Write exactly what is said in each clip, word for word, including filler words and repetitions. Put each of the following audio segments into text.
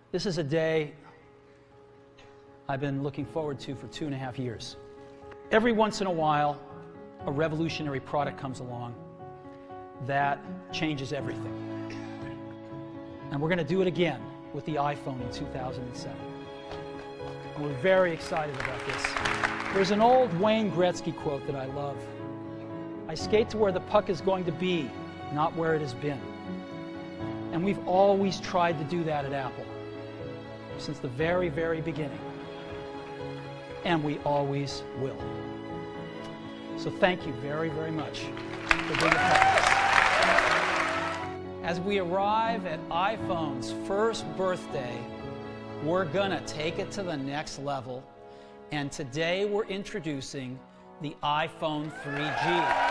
This is a day I've been looking forward to for two and a half years. Every once in a while, a revolutionary product comes along that changes everything. And we're going to do it again with the iPhone in two thousand seven. And we're very excited about this. There's an old Wayne Gretzky quote that I love. I skate to where the puck is going to be, not where it has been. And we've always tried to do that at Apple, since the very, very beginning. And we always will. So thank you very, very much for being a part of this. As we arrive at iPhone's first birthday, we're gonna take it to the next level. And today we're introducing the iPhone three G.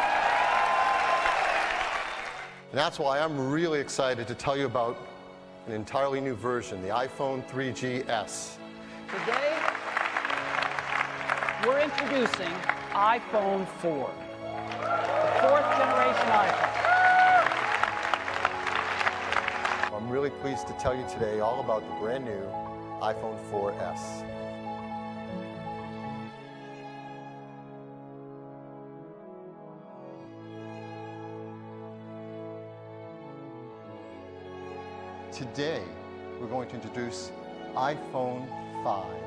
And that's why I'm really excited to tell you about an entirely new version, the iPhone three G S. Today, we're introducing iPhone four, the fourth generation iPhone. I'm really pleased to tell you today all about the brand new iPhone four S. Today, we're going to introduce iPhone five.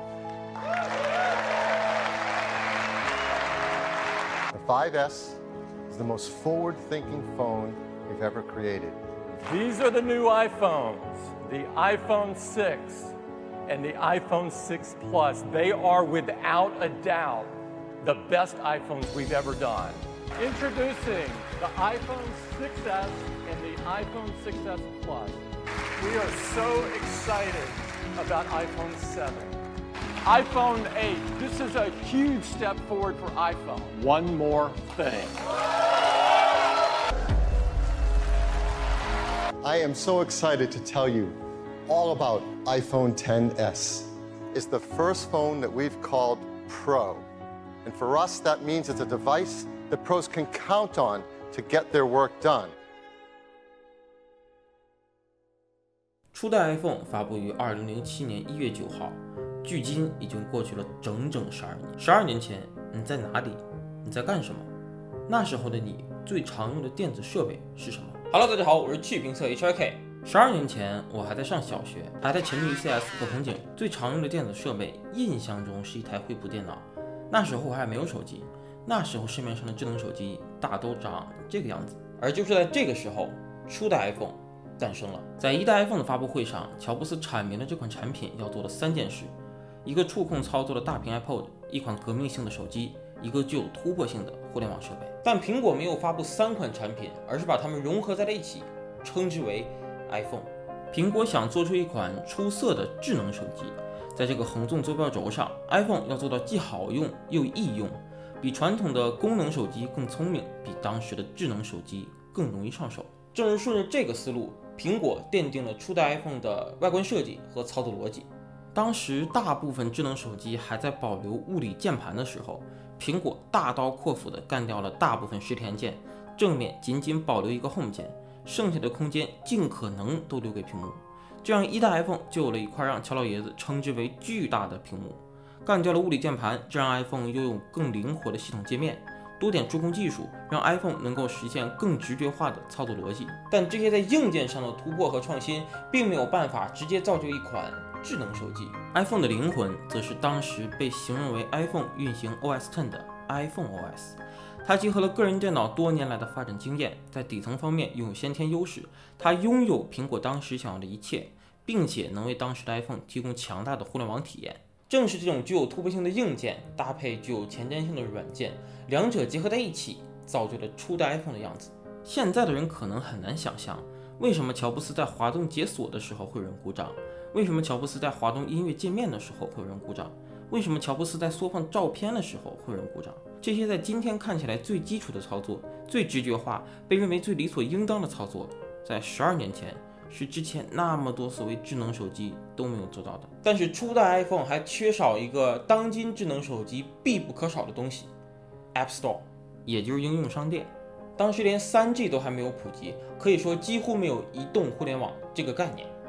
The five S is the most forward-thinking phone we've ever created. These are the new iPhones, the iPhone six and the iPhone six Plus. They are without a doubt the best iPhones we've ever done. Introducing the iPhone six S and the iPhone six S Plus. We are so excited about iPhone seven. iPhone eight, this is a huge step forward for iPhone. One more thing. I am so excited to tell you all about iPhone X S. It's the first phone that we've called Pro. And for us, that means it's a device that pros can count on to get their work done. 初代 iPhone 发布于二零零七年一月九号，距今已经过去了整整十二年。十二年前，你在哪里？你在干什么？那时候的你最常用的电子设备是什么 ？Hello， 大家好，我是趣评测 H R K。十二年前，我还在上小学，还在沉迷于 C S 和红警。最常用的电子设备，印象中是一台惠普电脑。那时候我还没有手机，那时候市面上的智能手机大都长这个样子。而就是在这个时候，初代 iPhone 诞生了。在一代 iPhone 的发布会上，乔布斯阐明了这款产品要做的三件事：一个触控操作的大屏 iPod， 一款革命性的手机，一个具有突破性的互联网设备。但苹果没有发布三款产品，而是把它们融合在了一起，称之为 iPhone。苹果想做出一款出色的智能手机，在这个横纵坐标轴上 ，iPhone 要做到既好用又易用，比传统的功能手机更聪明，比当时的智能手机更容易上手。正是顺着这个思路，苹果奠定了初代 iPhone 的外观设计和操作逻辑。当时大部分智能手机还在保留物理键盘的时候，苹果大刀阔斧地干掉了大部分实体按键，正面仅仅保留一个 Home 键，剩下的空间尽可能都留给屏幕。这样一代 iPhone 就有了一块让乔老爷子称之为巨大的屏幕。干掉了物理键盘，这让 iPhone 拥有更灵活的系统界面。多点触控技术让 iPhone 能够实现更直觉化的操作逻辑，但这些在硬件上的突破和创新并没有办法直接造就一款智能手机。 iPhone 的灵魂则是当时被形容为 iPhone 运行 O S 十 的 iPhone O S， 它结合了个人电脑多年来的发展经验，在底层方面拥有先天优势，它拥有苹果当时想要的一切，并且能为当时的 iPhone 提供强大的互联网体验。正是这种具有突破性的硬件搭配具有前瞻性的软件，两者结合在一起，造就了初代 iPhone 的样子。现在的人可能很难想象，为什么乔布斯在滑动解锁的时候会有人鼓掌？为什么乔布斯在滑动音乐界面的时候会有人鼓掌？为什么乔布斯在缩放照片的时候会有人鼓掌？这些在今天看起来最基础的操作，最直觉化，被认为最理所应当的操作，在十二年前是之前那么多所谓智能手机都没有做到的。但是初代 iPhone 还缺少一个当今智能手机必不可少的东西 App Store， 也就是应用商店。当时连 三 G 都还没有普及，可以说几乎没有移动互联网这个概念。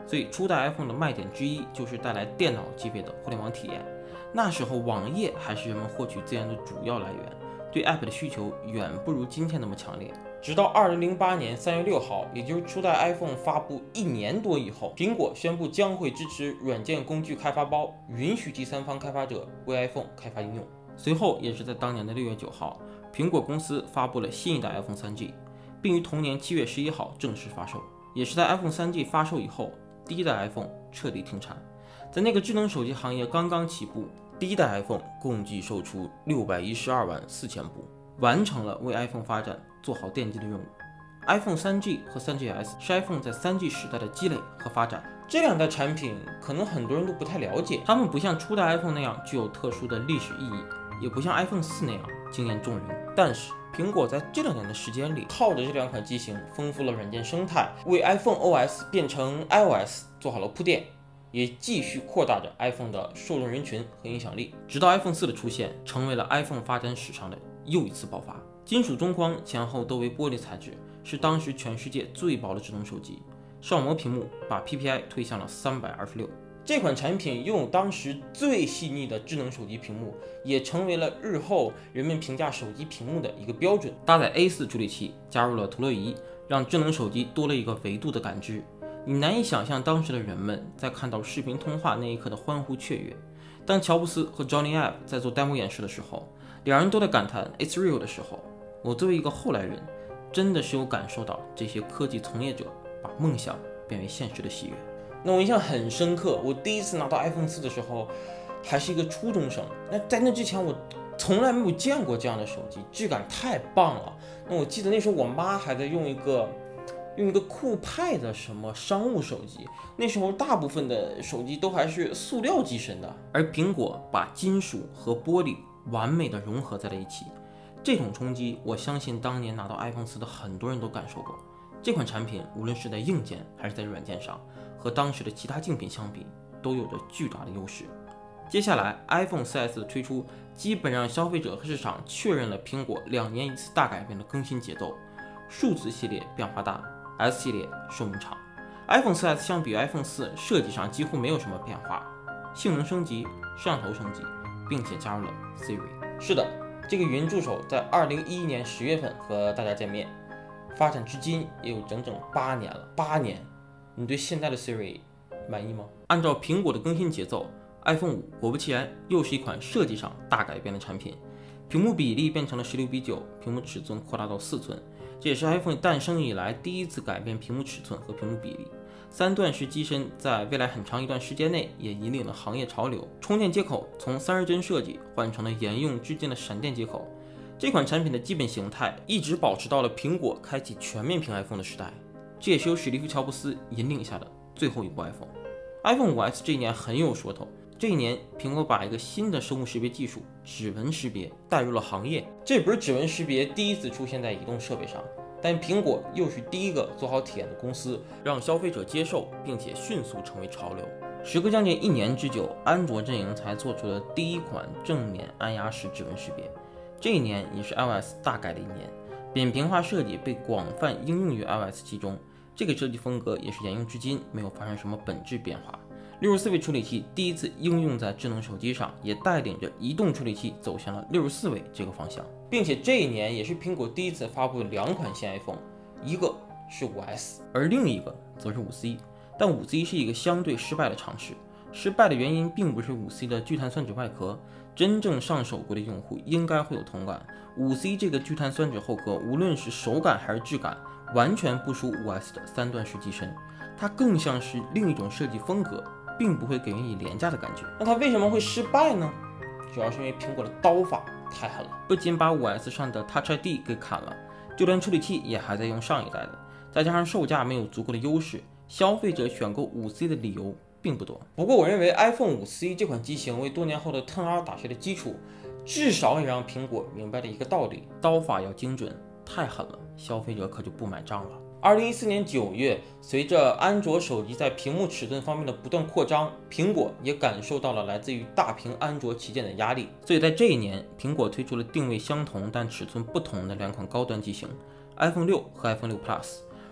所以初代 iPhone 的卖点之一就是带来电脑级别的互联网体验。那时候网页还是人们获取资源的主要来源，对 App 的需求远不如今天那么强烈。直到二零零八年三月六号，也就是初代 iPhone 发布一年多以后，苹果宣布将会支持软件工具开发包，允许第三方开发者为 iPhone 开发应用。随后，也是在当年的六月九号，苹果公司发布了新一代 iPhone 三 G， 并于同年七月十一号正式发售。也是在 iPhone 三 G 发售以后，第一代 iPhone 彻底停产。在那个智能手机行业刚刚起步，第一代 iPhone 共计售出六百一十二万四千部，完成了为 iPhone 发展做好奠基的任务。iPhone 三 G 和 三 G S 是 iPhone 在 三 G 时代的积累和发展。这两代产品可能很多人都不太了解，它们不像初代 iPhone 那样具有特殊的历史意义，也不像 iPhone 四那样惊艳众人。但是苹果在这两年的时间里，靠着这两款机型丰富了软件生态，为 iPhone O S 变成 iOS 做好了铺垫，也继续扩大着 iPhone 的受众人群和影响力，直到 iPhone 四的出现，成为了 iPhone 发展史上的又一次爆发。金属中框前后都为玻璃材质，是当时全世界最薄的智能手机，视网膜屏幕把 P P I 推向了三百二十六。这款产品拥有当时最细腻的智能手机屏幕，也成为了日后人们评价手机屏幕的一个标准。搭载 A 四 处理器，加入了陀螺仪，让智能手机多了一个维度的感知。你难以想象当时的人们在看到视频通话那一刻的欢呼雀跃。当乔布斯和 Johnny Ive 在做 demo 演示的时候，两人都在感叹 It's real 的时候，我作为一个后来人，真的是有感受到这些科技从业者把梦想变为现实的喜悦。那我印象很深刻，我第一次拿到 iPhone 四的时候还是一个初中生，那在那之前我从来没有见过这样的手机，质感太棒了。那我记得那时候我妈还在用一个用一个酷派的什么商务手机，那时候大部分的手机都还是塑料机身的，而苹果把金属和玻璃完美的融合在了一起，这种冲击我相信当年拿到 iPhone 四的很多人都感受过。这款产品无论是在硬件还是在软件上，和当时的其他竞品相比都有着巨大的优势。接下来 iPhone 四 S 的推出基本让消费者和市场确认了苹果两年一次大改变的更新节奏，数字系列变化大，S 系列寿命长。 iPhone 四 S 相比于 iPhone 四设计上几乎没有什么变化，性能升级，摄像头升级，并且加入了 Siri。 是的，这个语音助手在二零一一年十月份和大家见面，发展至今也有整整八年了。八年，你对现在的 Siri 满意吗？按照苹果的更新节奏， iPhone 五果不其然又是一款设计上大改变的产品，屏幕比例变成了十六比九，屏幕尺寸扩大到四寸，这也是 iPhone 诞生以来第一次改变屏幕尺寸和屏幕比例。三段式机身在未来很长一段时间内也引领了行业潮流。充电接口从三十帧设计换成了沿用至今的闪电接口。这款产品的基本形态一直保持到了苹果开启全面屏 iPhone 的时代，这也是由史蒂夫·乔布斯引领下的最后一部 iPhone。 iPhone 五 S 这一年很有说头，这一年苹果把一个新的生物识别技术指纹识别带入了行业。这不是指纹识别第一次出现在移动设备上，但苹果又是第一个做好体验的公司，让消费者接受并且迅速成为潮流。时隔将近一年之久，安卓阵营才做出了第一款正面按压式指纹识别。这一年也是 iOS 大改的一年，扁平化设计被广泛应用于 iOS 七中，这个设计风格也是沿用至今，没有发生什么本质变化。六十四位处理器第一次应用在智能手机上，也带领着移动处理器走向了六十四位这个方向。并且这一年也是苹果第一次发布了两款新 iPhone， 一个是五 S， 而另一个则是五 C。 但五 C 是一个相对失败的尝试，失败的原因并不是五 C 的聚碳酸酯外壳，真正上手过的用户应该会有同感。五 C 这个聚碳酸酯后壳无论是手感还是质感，完全不输五 S 的三段式机身，它更像是另一种设计风格，并不会给人以廉价的感觉。那它为什么会失败呢？主要是因为苹果的刀法太狠了，不仅把五 S 上的 Touch I D 给砍了，就连处理器也还在用上一代的，再加上售价没有足够的优势，消费者选购五 C 的理由并不多。不过我认为 iPhone 五 C 这款机型为多年后的 X R 打下了基础，至少也让苹果明白了一个道理：刀法要精准，太狠了，消费者可就不买账了。二零一四年九月，随着安卓手机在屏幕尺寸方面的不断扩张，苹果也感受到了来自于大屏安卓旗舰的压力。所以在这一年，苹果推出了定位相同但尺寸不同的两款高端机型 iPhone 六和 iPhone 六 Plus，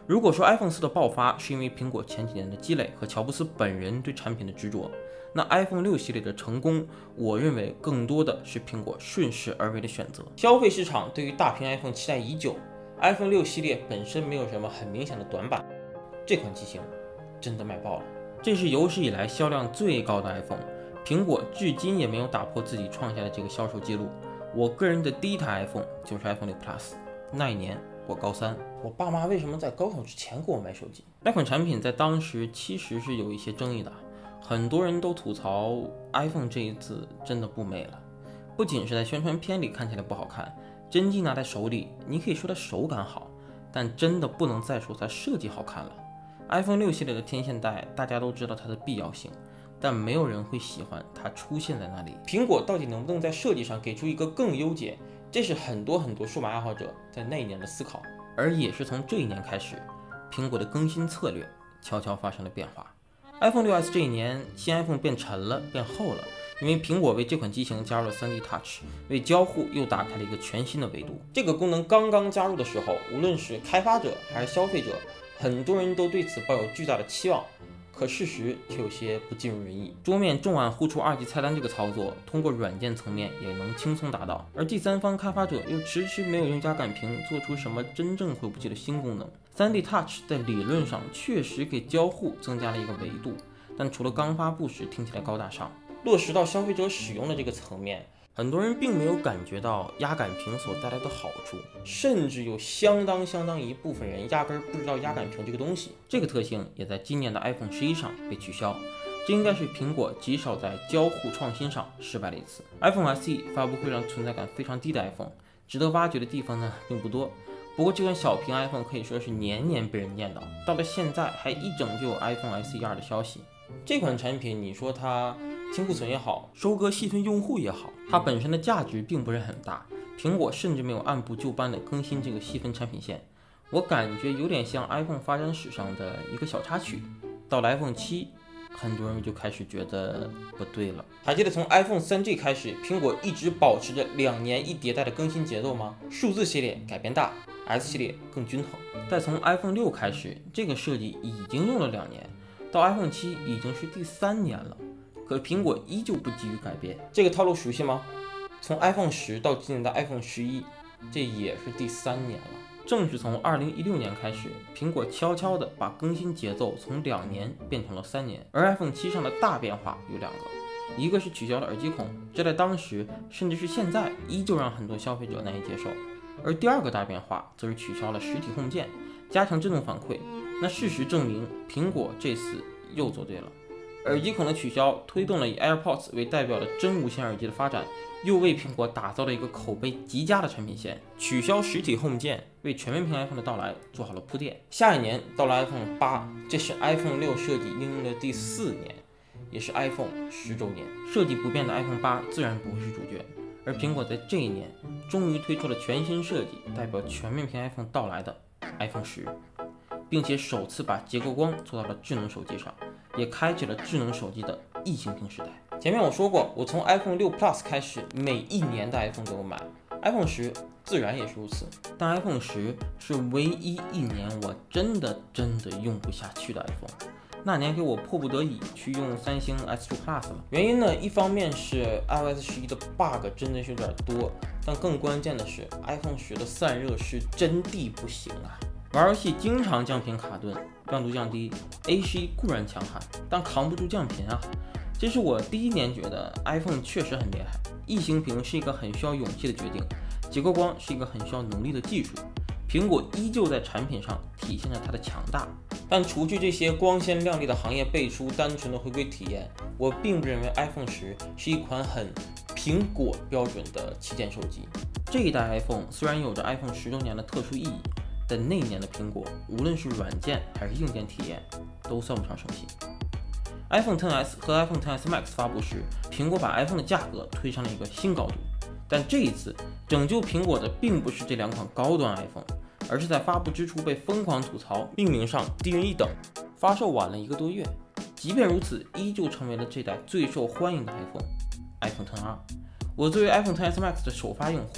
如果说 iPhone 四的爆发是因为苹果前几年的积累和乔布斯本人对产品的执着，那 iPhone 六系列的成功，我认为更多的是苹果顺势而为的选择。消费市场对于大屏 iPhone 期待已久， iPhone 六系列本身没有什么很明显的短板，这款机型真的卖爆了。这是有史以来销量最高的 iPhone， 苹果至今也没有打破自己创下的这个销售记录。我个人的第一台 iPhone 就是 iPhone 六 Plus， 那一年我高三，我爸妈为什么在高考之前给我买手机？那款产品在当时其实是有一些争议的，很多人都吐槽 iPhone 这一次真的不美了，不仅是在宣传片里看起来不好看，真机拿在手里，你可以说它手感好，但真的不能再说它设计好看了。iPhone 六系列的天线带大家都知道它的必要性，但没有人会喜欢它出现在那里。苹果到底能不能在设计上给出一个更优解？这是很多很多数码爱好者在那一年的思考，而也是从这一年开始，苹果的更新策略悄悄发生了变化。iPhone 六 S 这一年，新 iPhone 变沉了，变厚了，因为苹果为这款机型加入了 三 D Touch， 为交互又打开了一个全新的维度。这个功能刚刚加入的时候，无论是开发者还是消费者，很多人都对此抱有巨大的期望。可事实却有些不尽如人意。桌面重按呼出二级菜单这个操作，通过软件层面也能轻松达到，而第三方开发者又迟迟没有用家感评做出什么真正回不去的新功能。三 D Touch 在理论上确实给交互增加了一个维度，但除了刚发布时听起来高大上，落实到消费者使用的这个层面，很多人并没有感觉到压感屏所带来的好处，甚至有相当相当一部分人压根儿不知道压感屏这个东西。这个特性也在今年的 iPhone 十一上被取消，这应该是苹果极少在交互创新上失败了一次。iPhone S E 发布会让存在感非常低的 iPhone， 值得挖掘的地方呢并不多。不过这款小屏 iPhone 可以说是年年被人念叨，到了现在还一整就有 iPhone S E 二的消息。这款产品你说它清库存也好，收割细分用户也好，它本身的价值并不是很大，苹果甚至没有按部就班的更新这个细分产品线，我感觉有点像 iPhone 发展史上的一个小插曲。到了 iPhone 七，很多人就开始觉得不对了。还记得从 iPhone 三 G 开始，苹果一直保持着两年一迭代的更新节奏吗？数字系列改变大， S 系列更均衡。再从 iPhone 六开始，这个设计已经用了两年，到 iPhone 七已经是第三年了，可苹果依旧不急于改变。这个套路熟悉吗？从 iPhone 十到今年的 iPhone 十一，这也是第三年了。正是从二零一六年开始，苹果悄悄地把更新节奏从两年变成了三年。而 iPhone 七上的大变化有两个，一个是取消了耳机孔，这在当时甚至是现在依旧让很多消费者难以接受。而第二个大变化则是取消了实体 Home 键，加强自动反馈。那事实证明，苹果这次又做对了。耳机孔的取消推动了以 AirPods 为代表的真无线耳机的发展，又为苹果打造了一个口碑极佳的产品线。取消实体 Home 键为全面屏 iPhone 的到来做好了铺垫。下一年到了 iPhone 八，这是 iPhone 六设计应用的第四年，也是 iPhone 十周年。设计不变的 iPhone 八自然不会是主角，而苹果在这一年终于推出了全新设计，代表全面屏 iPhone 到来的 iPhone 十，并且首次把结构光做到了智能手机上，也开启了智能手机的异形屏时代。前面我说过，我从 iPhone 六 Plus 开始，每一年的 iPhone 都有买， iPhone 十自然也是如此。但 iPhone 十是唯一一年我真的真的用不下去的 iPhone。那年给我迫不得已去用三星 S 二 Plus 了，原因呢，一方面是 iOS 十一的 bug 真的是有点多，但更关键的是 iPhone 十的散热是真的不行啊。玩游戏经常降频卡顿，亮度降低 ，A 十一固然强悍，但扛不住降频啊。这是我第一年觉得 iPhone 确实很厉害。异形屏是一个很需要勇气的决定，结构光是一个很需要能力的技术。苹果依旧在产品上体现了它的强大，但除去这些光鲜亮丽的行业背书，单纯的回归体验，我并不认为 iPhone 十是一款很苹果标准的旗舰手机。这一代 iPhone 虽然有着 iPhone 十周年的特殊意义，但那一年的苹果，无论是软件还是硬件体验，都算不上省心。iPhone X S 和 iPhone X S Max 发布时，苹果把 iPhone 的价格推上了一个新高度。但这一次，拯救苹果的并不是这两款高端 iPhone， 而是在发布之初被疯狂吐槽命名上低人一等，发售晚了一个多月。即便如此，依旧成为了这代最受欢迎的 iPhone，iPhone X S 二。我作为 iPhone X S Max 的首发用户，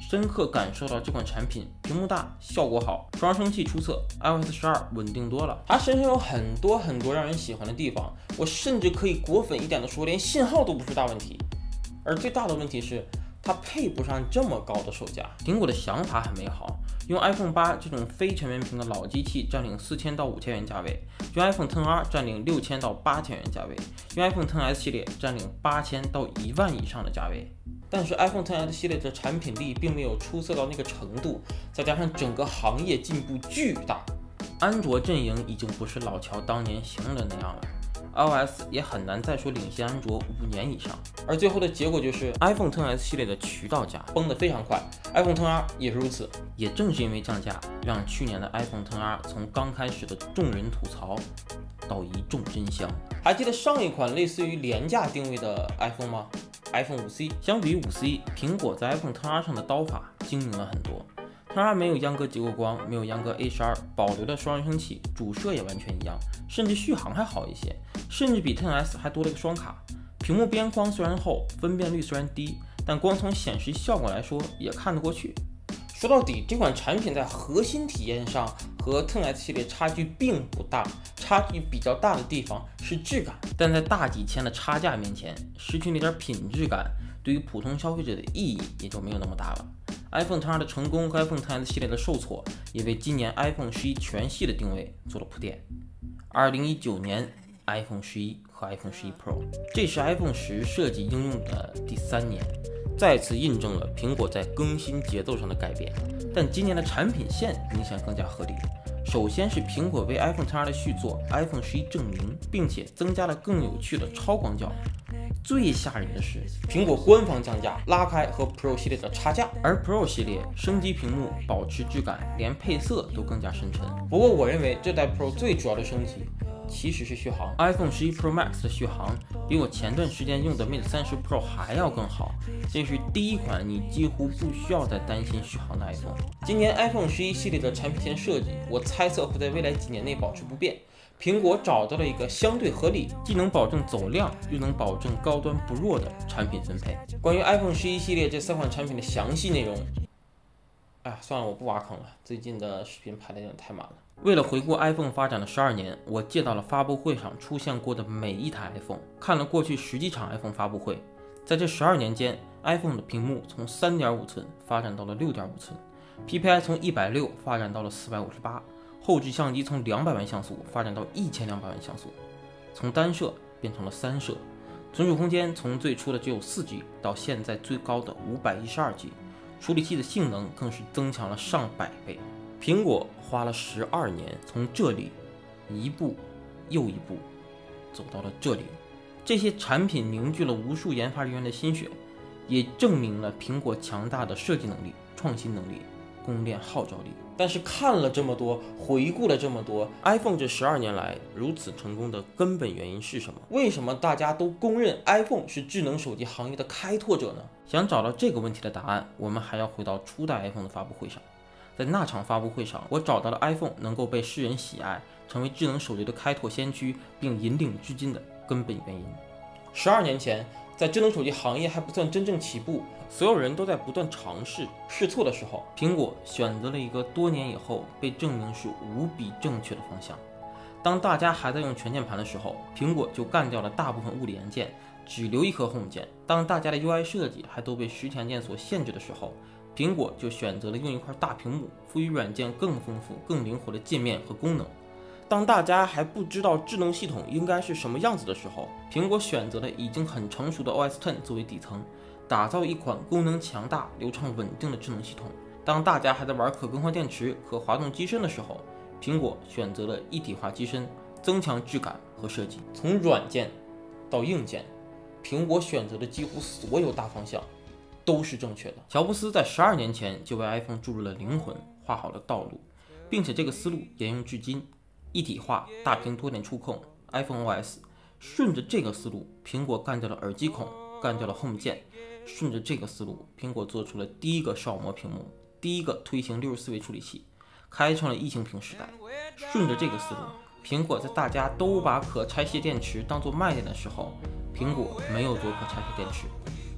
深刻感受到这款产品屏幕大、效果好、双生器出色 ，i O S 十二稳定多了。它身上有很多很多让人喜欢的地方，我甚至可以果粉一点的说，连信号都不是大问题。而最大的问题是，它配不上这么高的售价。苹果的想法很美好，用 iPhone 八这种非全面屏的老机器占领四千到五千元价位，用 iPhone X R 占领六千到八千元价位，用 iPhone X S 系列占领八千到一万以上的价位。但是 iPhone X S 系列的产品力并没有出色到那个程度，再加上整个行业进步巨大，安卓阵营已经不是老乔当年形容的那样了。iOS 也很难再说领先安卓五年以上，而最后的结果就是 iPhone X S 系列的渠道价崩得非常快 ，iPhone X R 也是如此。也正是因为降价，让去年的 iPhone X R 从刚开始的众人吐槽到一众真香。还记得上一款类似于廉价定位的 iPhone 吗 ？iPhone 五 C 相比于五 C， 苹果在 iPhone X R 上的刀法精明了很多。X R 没有阉割结构光，没有阉割 A 十二，保留了双扬声器，主摄也完全一样，甚至续航还好一些，甚至比 X S 还多了个双卡。屏幕边框虽然厚，分辨率虽然低，但光从显示效果来说也看得过去。说到底，这款产品在核心体验上和 X S 系列差距并不大，差距比较大的地方是质感，但在大几千的差价面前，失去那点品质感，对于普通消费者的意义也就没有那么大了。iPhone X R 的成功和 iPhone X S 系列的受挫，也为今年 iPhone 十一全系的定位做了铺垫。二零一九年 iPhone 十一和 iPhone 十一 Pro， 这是 iPhone 十设计应用的第三年，再次印证了苹果在更新节奏上的改变。但今年的产品线明显更加合理。首先是苹果为 iPhone X R 的续作 iPhone 十一证明，并且增加了更有趣的超广角。最吓人的是，苹果官方降价，拉开和 Pro 系列的差价，而 Pro 系列升级屏幕，保持质感，连配色都更加深沉。不过我认为这代 Pro 最主要的升级其实是续航。iPhone 十一 Pro Max 的续航比我前段时间用的 Mate 三十 Pro 还要更好，这是第一款你几乎不需要再担心续航的 iPhone。今年 iPhone 十一系列的产品线设计，我猜测会在未来几年内保持不变。苹果找到了一个相对合理，既能保证走量，又能保证高端不弱的产品分配。关于 iPhone 十一系列这三款产品的详细内容，哎，算了，我不挖坑了，最近的视频排的有点太满了。为了回顾 iPhone 发展的十二年，我借到了发布会上出现过的每一台 iPhone， 看了过去十几场 iPhone 发布会。在这十二年间 ，iPhone 的屏幕从 三点五 寸发展到了 六点五 寸 ，P P I 从一百六发展到了四百五十八。后置相机从两百万像素发展到一千两百万像素，从单摄变成了三摄，存储空间从最初的只有 四 G 到现在最高的五百一十二 G， 处理器的性能更是增强了上百倍。苹果花了十二年从这里一步又一步走到了这里，这些产品凝聚了无数研发人员的心血，也证明了苹果强大的设计能力、创新能力、供应链号召力。但是看了这么多，回顾了这么多 ，iPhone 这十二年来如此成功的根本原因是什么？为什么大家都公认 iPhone 是智能手机行业的开拓者呢？想找到这个问题的答案，我们还要回到初代 iPhone 的发布会上。在那场发布会上，我找到了 iPhone 能够被世人喜爱，成为智能手机的开拓先驱，并引领至今的根本原因。十二年前，在智能手机行业还不算真正起步，所有人都在不断尝试试错的时候，苹果选择了一个多年以后被证明是无比正确的方向。当大家还在用全键盘的时候，苹果就干掉了大部分物理按键，只留一颗 Home 键。当大家的 U I 设计还都被实体按键所限制的时候，苹果就选择了用一块大屏幕，赋予软件更丰富、更灵活的界面和功能。当大家还不知道智能系统应该是什么样子的时候，苹果选择了已经很成熟的 O S X 作为底层，打造一款功能强大、流畅稳定的智能系统。当大家还在玩可更换电池、可滑动机身的时候，苹果选择了一体化机身，增强质感和设计。从软件到硬件，苹果选择的几乎所有大方向都是正确的。乔布斯在十二年前就为 iPhone 注入了灵魂，画好了道路，并且这个思路沿用至今。一体化、大屏多点触控 iPhone O S， 顺着这个思路，苹果干掉了耳机孔，干掉了 Home 键。顺着这个思路，苹果做出了第一个哨模屏幕，第一个推行六十四位处理器，开创了异形屏时代。顺着这个思路，苹果在大家都把可拆卸电池当作卖点的时候，苹果没有做可拆卸电池。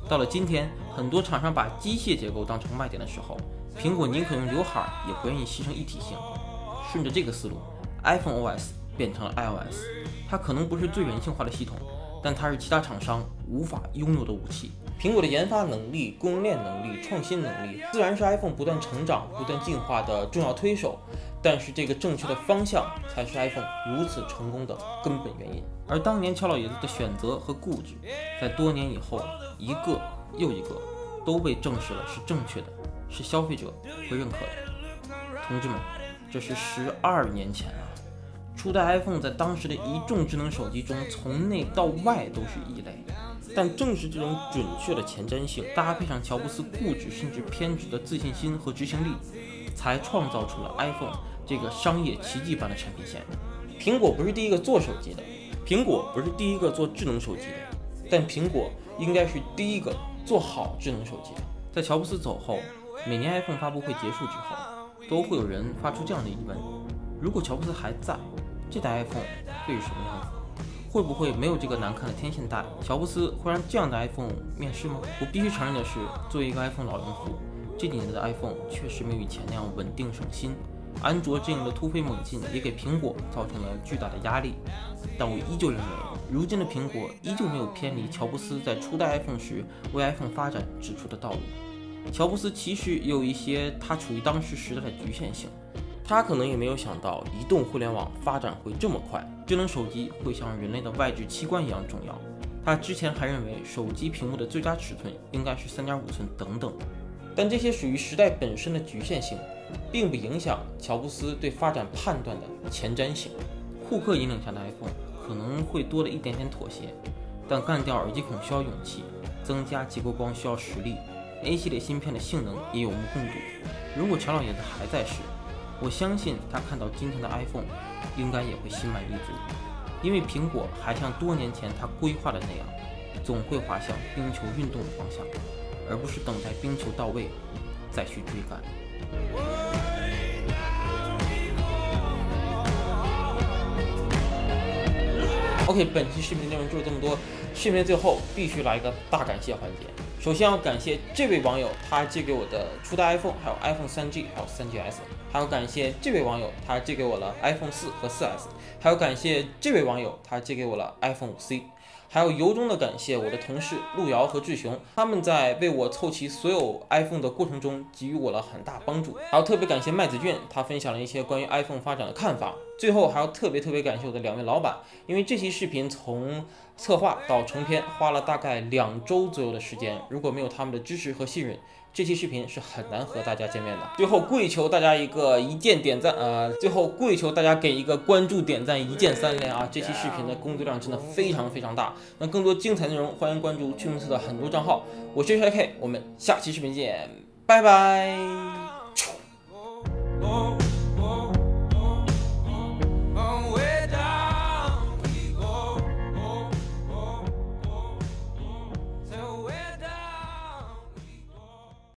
到了今天，很多厂商把机械结构当成卖点的时候，苹果宁可用刘海也不愿意牺牲一体性。顺着这个思路 ，iPhone O S 变成了 iOS， 它可能不是最人性化的系统，但它是其他厂商无法拥有的武器。苹果的研发能力、供应链能力、创新能力，自然是 iPhone 不断成长、不断进化的重要推手。但是这个正确的方向才是 iPhone 如此成功的根本原因。而当年乔老爷子的选择和固执，在多年以后，一个又一个都被证实了是正确的，是消费者会认可的。同志们，这是十二年前啊！初代 iPhone 在当时的一众智能手机中，从内到外都是异类。但正是这种准确的前瞻性，搭配上乔布斯固执甚至偏执的自信心和执行力，才创造出了 iPhone 这个商业奇迹般的产品线。苹果不是第一个做手机的，苹果不是第一个做智能手机的，但苹果应该是第一个做好智能手机的。在乔布斯走后，每年 iPhone 发布会结束之后，都会有人发出这样的疑问：如果乔布斯还在，这代 iPhone 会是什么样子？会不会没有这个难看的天线带？乔布斯会让这样的 iPhone 面世吗？我必须承认的是，作为一个 iPhone 老用户，这几年的 iPhone 确实没有以前那样稳定省心。安卓阵营的突飞猛进也给苹果造成了巨大的压力，但我依旧认为，如今的苹果依旧没有偏离乔布斯在初代 iPhone 时为 iPhone 发展指出的道路。乔布斯其实也有一些他处于当时时代的局限性。他可能也没有想到移动互联网发展会这么快，智能手机会像人类的外置器官一样重要。他之前还认为手机屏幕的最佳尺寸应该是 三点五寸等等，但这些属于时代本身的局限性，并不影响乔布斯对发展判断的前瞻性。库克引领下的 iPhone 可能会多了一点点妥协，但干掉耳机孔需要勇气，增加激光光需要实力， A 系列芯片的性能也有目共睹。如果乔老爷子还在时，我相信他看到今天的 iPhone 应该也会心满意足，因为苹果还像多年前他规划的那样，总会滑向冰球运动的方向，而不是等待冰球到位再去追赶。OK， 本期视频内容就是这么多。视频的最后必须来一个大感谢环节。首先要感谢这位网友，他借给我的初代 iPhone， 还有 iPhone 三 G， 还有 三 G S。还有感谢这位网友，他借给我了 iPhone 四和 四 S。还有感谢这位网友，他借给我了 iPhone 五 C。还有由衷的感谢我的同事路遥和志雄，他们在为我凑齐所有 iPhone 的过程中给予我了很大帮助。还要特别感谢麦子俊，他分享了一些关于 iPhone 发展的看法。最后还要特别特别感谢我的两位老板，因为这期视频从策划到成片花了大概两周左右的时间，如果没有他们的支持和信任，这期视频是很难和大家见面的。最后跪求大家一个一键点赞，呃，最后跪求大家给一个关注、点赞，一键三连啊！这期视频的工作量真的非常非常大。那更多精彩内容，欢迎关注趣梦四的很多账号。我是 H K， 我们下期视频见，拜拜。